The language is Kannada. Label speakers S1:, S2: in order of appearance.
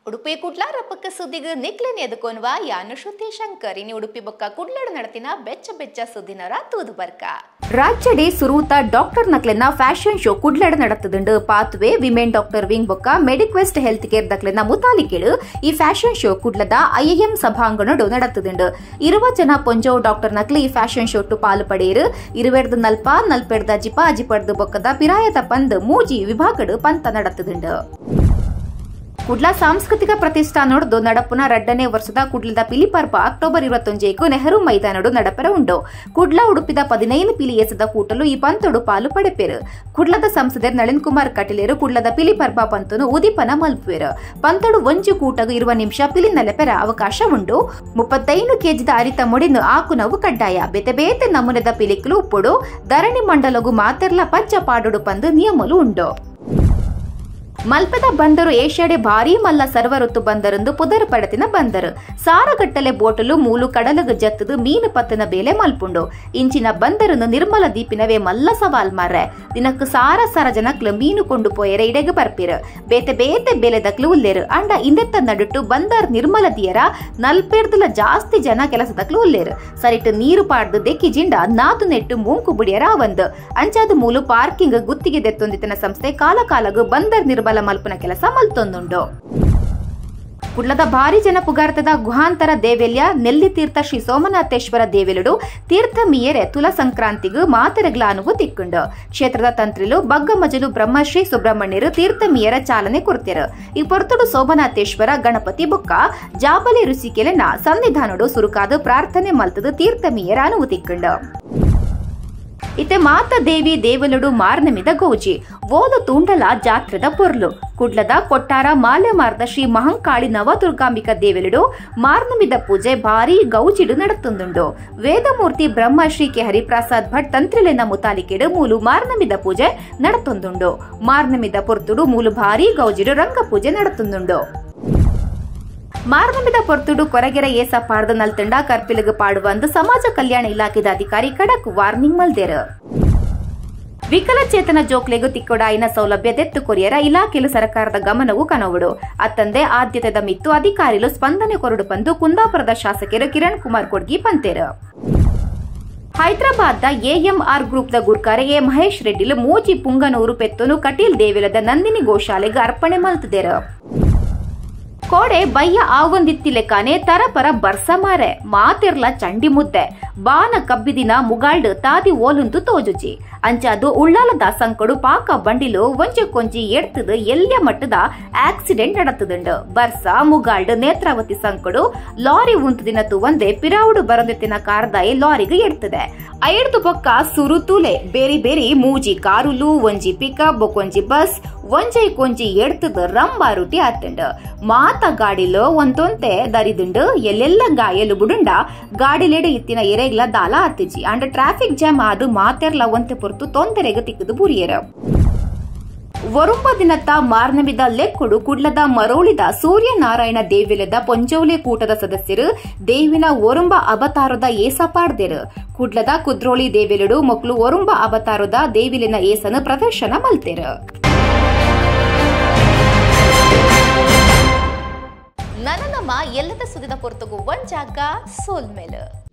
S1: ಉಡುಪಿ ಕುಡ್ಲ ರಪ್ಪಕ್ಕ ಸುದ್ದಿಗೆ ನಿಕ್ಲೆನೆ ಎದುಕೊನ್ವಾ ಯಾನು ಶ್ರುತಿ ಶಂಕರ್ ಇನಿ ಉಡುಪಿ ಬೊಕ್ಕ ಕುಡ್ಲಡ ನಡತಿನ ಬೆಚ್ಚ ಬೆಚ್ಚ ಸುದ್ದಿನರ ತೂದು ಬರ್ಕ ರಾಜ್ಯಡೆ ಸುರೂತ ಡಾಕ್ಟರ್ ನಕ್ಲೆನ ಫ್ಯಾಷನ್ ಶೋ ಕುಡ್ಲಡ ನಡತದುಂಡು ಪಾತ್ವೆ ವಿಮೆನ್ ಡಾಕ್ಟರ್ ವಿಂಗ್ ಬೊಕ್ಕ ಮೆಡಿಕ್ವೆಸ್ಟ್ ಹೆಲ್ತ್ ಕೇರ್ ದಕ್ಲೆನ ಮುತಾಲಿಕೆಳು ಈ ಫ್ಯಾಷನ್ ಶೋ ಕುಡ್ಲದ ಐಎಂ ಸಭಾಂಗಣಡು ನಡತದುಂಡು 20 ಜನ ಪೊಂಜೋ ಡಾಕ್ಟರ್ ನಕ್ಲೆ ಈ ಫ್ಯಾಷನ್ ಶೋ ಟು ಪಾಲು ಪಡೆಯರು 20 ಜಿಪಾ ಅಜಿಪಡ್ದು ಬೊಕ್ಕದ ಪಿರಾಯದ ಪಂದ್ ಮೂಜಿ ವಿಭಾಗಡು ಪಂತ ನಡತದುಂಡು ಕುಡ್ಲ ಸಾಂಸ್ಕೃತಿಕ ಪ್ರತಿಷ್ಠಾನೋಡು ನಡಪುನ 2ನೇ ವರ್ಷದ ಕುಡ್ಲದ ಪಿಲಿಪರ್ಪ ಅಕ್ಟೋಬರ್ 21 ನೆಹರು ಮೈದಾನಡು ನಡಪರ ಉಂಡು ಕುಡ್ಲ ಉಡುಪಿದ 15 ಪಿಲಿಯಸದ ಕೂಟಲು ಈ ಪಂತೋಡು ಪಾಲು ಪಡೆಪೇರು ಕುಡ್ಲದ ಸಂಸದರ್ ನಳಿನ್ ಕುಮಾರ್ ಕಟೀಲೇರು ಕುಡ್ಲದ ಪಿಲಿಪರ್ಪ ಪಂತನು ಉದಿಪನ ಮಲ್ಪುವೆರು ಪಂತೋಡು ಒಂಜು ಕೂಟಗು 20 ನಿಮಿಷ ಪಿಲಿ ನಲೆಪೆರ ಅವಕಾಶ ಉಂಡು 35 ಕೆಜಿದ ಅರಿತ ಮೊಡಿನು ಆಕುನವು ಕಡ್ಡಾಯ ಬೇತೆ ಬೇತೆ ನಮೂನೆದ ಪಿಲಿಕಲು ಉಪ್ಪುಡು ಧರಣಿ ಮಂಡಲಗು ಮಾತೆರ್ಲ ಪಚ್ಚ ಪಾಡೋಡು ಪಂದು ನಿಯಮಲು ಉಂಡು ಮಲ್ಪದ ಬಂದರು ಏಷ್ಯಾಡೆ ಭಾರೀ ಮಲ್ಲ ಸರ್ವಋತು ಬಂದರಂದು ಪುದರ್ ಪಡತಿನ ಬಂದರು ಸಾರಗಟ್ಟಲೆ ಬೋಟಲು ಮೂಲು ಕಡಲಗ ಜತ್ತದು ಮೀನು ಪತ್ತಿನ ಬೇಲೆ ಮಲ್ಪುಂಡು ಇಂಚಿನ ಬಂದರನ್ನು ನಿರ್ಮಲ ದೀಪಿನವೇ ಮಲ್ಲ ಸವಾಲ್ ಮಾರ್ರೆ ದಿನಕ್ಕೆ ಸಾರ ಜನಕ್ಲು ಮೀನು ಕೊಂಡು ಪೋಯರೆ ಇಡೆಗೆ ಬರ್ಪಿರು ಬೇತೆ ಬೇತೆ ಬೇಲೆದಕ್ಲು ಉಲ್ಲೇರು ಅಂಡ ಇಂದೆತ್ತ ನಡುಟ್ಟು ಬಂದರ್ ನಿರ್ಮಲ ದಿಯರ 40 ಜಾಸ್ತಿ ಜನ ಕೆಲಸದಕ್ಲು ಉಲ್ಲೇರು ಸರಿಟ್ಟು ನೀರು ಪಾಡ್ದು ದೆಕ್ಕಿ ಜಿಂಡ ನಾತು ನೆಟ್ಟು ಮೂಂಕು ಬುಡಿಯರ ಒಂದು ಅಂಚಾದ ಮೂಲು ಪಾರ್ಕಿಂಗ್ ಗುತ್ತಿಗೆ ದೆತ್ತೊಂದಿತನ ಸಂಸ್ಥೆ ಕಾಲಕಾಲಗು ಬಂದರ್ ನಿರ್ಮಲ ಮಲ್ಪನ ಕೆಲಸ ಮಲ್ತೊಂದುಂಡು ಕುಡ್ಲದ ಭಾರಿ ಜನ ಪುಗಾರ್ತದ ಗುಹಾಂತರ ದೇವೆಲ್ಯ ನೆಲ್ಲಿತೀರ್ಥ ಶ್ರೀ ಸೋಮನಾಥೇಶ್ವರ ದೇವೆಲುಡು ತೀರ್ಥ ಮೀಯರೆ ತುಲ ಸಂಕ್ರಾಂತಿಗೂ ಮಾತೆರೆಗ್ಲ ಅನುವು ತಿಕ್ಕೊಂಡು ಕ್ಷೇತ್ರದ ತಂತ್ರಿಲು ಬಗ್ಗಮಜಲು ಬ್ರಹ್ಮಶ್ರೀ ಸುಬ್ರಹ್ಮಣ್ಯರು ತೀರ್ಥ ಮೀಯರ ಚಾಲನೆ ಕೊಡ್ತಿರು ಈ ಪೊರ್ತುಡು ಸೋಮನಾಥೇಶ್ವರ ಗಣಪತಿ ಬುಕ್ಕ ಜಾಬಲಿ ರುಸಿಕೆಲೆನ ಸನ್ನಿಧಾನಡು ಸುರುಕಾದ ಪ್ರಾರ್ಥನೆ ಮಲ್ತದು ತೀರ್ಥ ಮೀಯರ ಅನುವು ತಿಕ್ಕೊಂಡು ಇತೆ ಮಾತ ದೇವಿ ದೇವಲುಡು ಮಾರ್ನಮಿದ ಗೌಜಿ ಓದು ತುಂಡಲ ಜಾತ್ರದ ಪೊರ್ಲು ಕುಡ್ಲದ ಕೊಟ್ಟಾರ ಮಾಲೆ ಮಾರ್ದ ಶ್ರೀ ಮಹಂಕಾಳಿ ನವದುರ್ಗಾಂಬಿಕಾ ದೇವಲುಡು ಮಾರ್ನಮಿದ ಪೂಜೆ ಭಾರಿ ಗೌಜಿಡು ನಡತುಂದುಂಡು ವೇದಮೂರ್ತಿ ಬ್ರಹ್ಮಶ್ರೀ ಕೆ ಹರಿಪ್ರಸಾದ್ ಭಟ್ ತಂತ್ರಿಲೆನ ಮುತಾಲಿಕೆಡು ಮೂಲು ಮಾರ್ನಮಿದ ಪೂಜೆ ನಡತೊಂದುಂಡು ಮಾರ್ನಮಿದ ಪೊರ್ತುಡು ಮೂಲು ಭಾರಿ ಗೌಜಿಡು ರಂಗ ಪೂಜೆ ನಡತುಂದುಂಡು ಮಾರ್ನಮಿದ ಪೊರ್ತುಡು ಕೊರಗೆರ ಏಸ ಪಾಡ್ದ ನಲ್ತಂಡ ಕರ್ಪಿಲಗು ಪಾಡುವಂದು ಸಮಾಜ ಕಲ್ಯಾಣ ಇಲಾಖೆದ ಅಧಿಕಾರಿ ಖಡಕ್ ವಾರ್ನಿಂಗ್ ಮಲ್ದೇರು ವಿಕಲಚೇತನ ಜೋಕ್ಲೆಗು ತಿಕ್ಕೊಡಾಯಿನ ಸೌಲಭ್ಯ ದೆತ್ತು ಕೊರಿಯರ ಇಲಾಖೆಲು ಸರ್ಕಾರದ ಗಮನವು ಕನವುಡು ಅತ್ತಂದೆ ಆದ್ಯತೆದ ಮಿತ್ತು ಅಧಿಕಾರಿಲು ಸ್ಪಂದನೆ ಕೊರಡು ಬಂದು ಕುಂದಾಪುರದ ಶಾಸಕರು ಕಿರಣ್ ಕುಮಾರ್ ಕೊಡ್ಗಿ ಪಂತೇರು ಹೈದರಾಬಾದ್ ಎಎಂಆರ್ ಗ್ರೂಪ್ ದ ಗುರ್ಕಾರೆ ಎ ಮಹೇಶ್ ರೆಡ್ಡಿಲು ಮೂಜಿ ಪುಂಗನೂರು ಪೆತ್ತನು ಕಟೀಲ್ ದೇವಿಲದ ನಂದಿನಿ ಗೋಶಾಲೆಗೆ ಅರ್ಪಣೆ ಮಲ್ತದೇರು ಕೋಡೆ ಬಯ್ಯ ಆವೊಂದಿತ್ತಿ ಲೆಕ್ಕಾನೆ ತರಪರ ಬರ್ಸ ಮಾರೆ ಮಾತಿರ್ಲ ಚಂಡಿ ಮುದ್ದೆ ಬಾನ ಕಬ್ಬಿದಿನ ಮುಗಾಲ್ಡ್ ತಾದಿ ಓಲುಂದು ತೋಜುಜಿ ಅಂಚಾದು ಉಳ್ಳಾಲದ ಸಂಕಡು ಪಾಕ ಬಂಡಿಲು ಒಂಜೆ ಕೊಂಜಿ ಎಡ್ತದ ಎಲ್ಯ ಮಟ್ಟದ ಆಕ್ಸಿಡೆಂಟ್ ನಡತದುಂಡು ಬರ್ಸ ಮುಗಾಲ್ಡ್ ನೇತ್ರಾವತಿ ಸಂಕಡು ಲಾರಿ ಉಂತುದಿನತು ಒಂದೇ ಪಿರಾವುಡು ಬರೊಂದೆತ್ತಿನ ಕಾರ್ದಾಯಿ ಲಾರಿಗೆ ಎಡ್ತದೆ ಐಡ್ದು ಬೊಕ್ಕ ಸುರುತೂಲೆ ಬೇರಿ ಮೂಜಿ ಕಾರುಲು ಒಂಜಿ ಪಿಕಪ್ ಬೊಕೊಂಜಿ ಬಸ್ ಒಂಜೈ ಕೊಂಜಿ ಎಡ್ತದ ರಂಬಾರುಟಿ ಆತಂಡು ಮಾತ ಗಾಡಿಲು ಒಂತೊಂತೆ ದರಿದುಂಡು ಎಲ್ಲೆಲ್ಲ ಗಾಯಲು ಬುಡುಂಡ ಗಾಡಿಲೆಡೆ ಇತ್ತಿನ ಎರೆಗ್ಲ ದಾಲ ಆತಿಜಿ ಅಂಡ್ ಟ್ರಾಫಿಕ್ ಜಾಮ್ ಆದು ಮಾತೆರ್ಲ ಒಂತೆ ಪೊರ್ತು ತೊಂದರೆಗೆ ತಿಕ್ಕದು ಬುರಿಯರು ಒರುಂಬ ದಿನತ್ತ ಮಾರ್ನಮಿದ ಲೆಕ್ಕುಡು ಕುಡ್ಲದ ಮರೋಳಿದ ಸೂರ್ಯನಾರಾಯಣ ದೇವಿಲದ ಪೊಂಜೌಲೆ ಕೂಟದ ಸದಸ್ಯರು ದೇವಿನ ಒರುಂಬ ಅವತಾರದ ಏಸ ಪಾಡ್ದೇರು ಕುಡ್ಲದ ಕುದ್ರೋಳಿ ದೇವಿಲುಡು ಮಕ್ಕಳು ಒರುಂಬ ಅವತಾರದ ದೇವಿಲಿನ ಏಸನ ಪ್ರದರ್ಶನ ಮಲ್ತೇರು ನನ್ನ ನಮ್ಮ ಎಲ್ಲದ ಸುದ್ದಿದ ಪೊರ್ತುಗು ಒಂಜಾಗ ಸೋಲ್ಮೇಲು